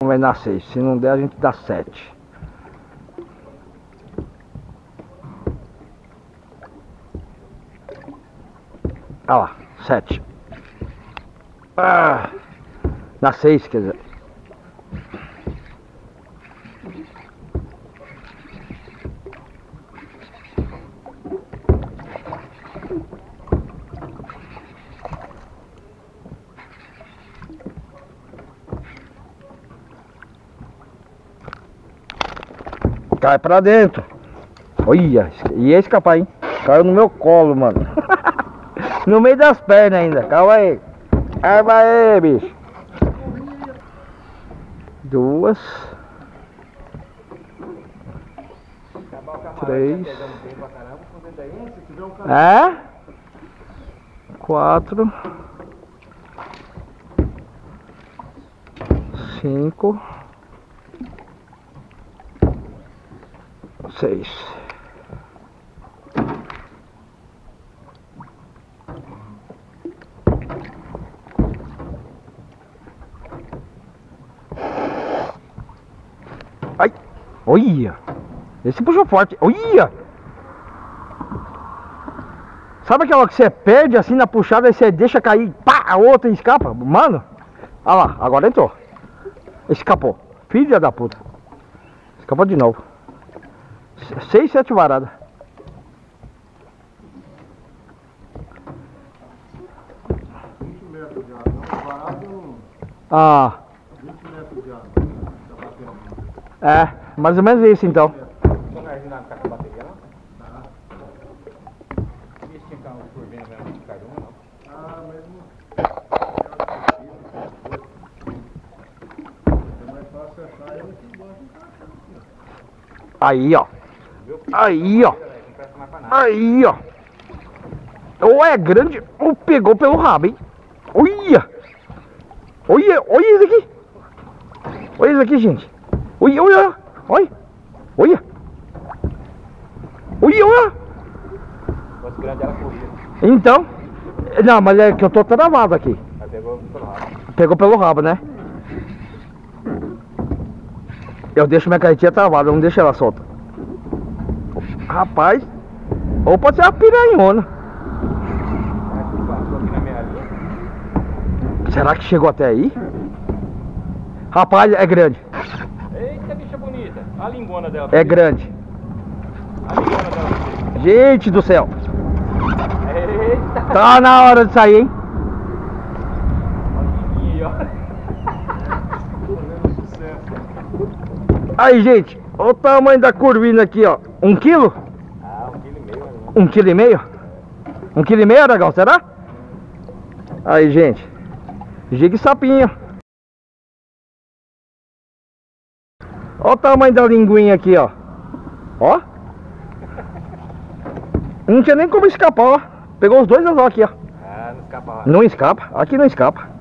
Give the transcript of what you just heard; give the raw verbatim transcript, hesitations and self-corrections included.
Vai dar seis. Se não der, a gente dá sete. Olha lá, sete. Ah, dá seis, quer dizer. Cai pra dentro. Olha, ia escapar, hein? Caiu no meu colo, mano. No meio das pernas ainda. Calma aí. Calma aí, bicho. Duas. Três. É? Quatro. Cinco. Seis. Ai, olha. Esse puxou forte. Olha. Sabe aquela que você perde assim na puxada e você deixa cair, pá, a outra escapa? Mano, olha lá, agora entrou. Escapou. Filha da puta. Escapou de novo. Seis, sete varadas. vinte metros de água. Não, varado não. Ah. vinte metros de água. Tá batendo. É, mais ou menos isso então. Você não ajuda na caixa da bateria, não? Tá. E esse carro por dentro mesmo de cada um, não? Ah, mas não. É mais fácil achar ela que gosta de caixa. Aí, ó. Aí, ó. Aí, ó. Ou é grande ou pegou pelo rabo, hein? Olha. Olha, olha isso aqui. Olha isso aqui, gente. Olha, olha. Olha. Olha. Olha, olha. Fosse grande ela corria. Então. Não, mas é que eu tô travado aqui. Mas pegou pelo rabo. Pegou pelo rabo, né? Eu deixo minha carretinha travada, eu não deixo ela solta. Rapaz. Ou pode ser uma piranhona. Passou aqui na minha linha. Será que chegou até aí? Rapaz, é grande. Eita, bicha bonita. A lingona dela. É grande. A lingona dela. Gente do céu. Eita. Tá na hora de sair, hein? Olha ó. Fazendo sucesso. Aí, gente. Olha o tamanho da curvina aqui, ó. Um quilo? Ah, um quilo e meio, né? Um quilo e meio? Um quilo e meio, Aragão, será? Aí, gente. Giga e sapinho. Olha o tamanho da linguinha aqui, ó. Ó. Não tinha nem como escapar, ó. Pegou os dois anzol aqui, ó. Ah, não escapa lá. Não escapa. Aqui não escapa.